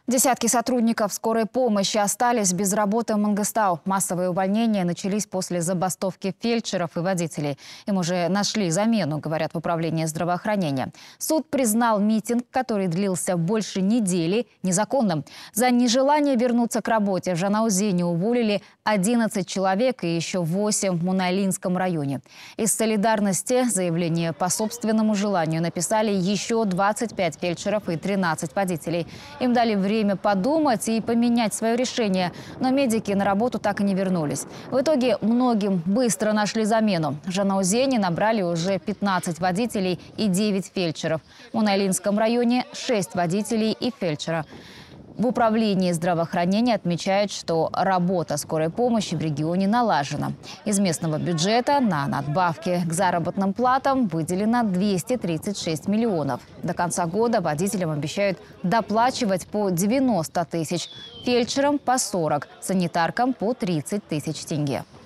Десятки сотрудников скорой помощи остались без работы в Мангыстау. Массовые увольнения начались после забастовки фельдшеров и водителей. Им уже нашли замену, говорят в управлении здравоохранения. Суд признал митинг, который длился больше недели, незаконным. За нежелание вернуться к работе в Жанаузене уволили 11 человек и еще 8 в Мунайлинском районе. Из солидарности заявление по собственному желанию написали еще 25 фельдшеров и 13 водителей. Им дали время подумать и поменять свое решение, но медики на работу так и не вернулись. В итоге многим быстро нашли замену. В Жанаузене набрали уже 15 водителей и 9 фельдшеров. В Мунайлинском районе 6 водителей и фельдшера. В управлении здравоохранения отмечают, что работа скорой помощи в регионе налажена. Из местного бюджета на надбавки к заработным платам выделено 236 миллионов. До конца года водителям обещают доплачивать по 90 тысяч, фельдшерам по 40, санитаркам по 30 тысяч тенге.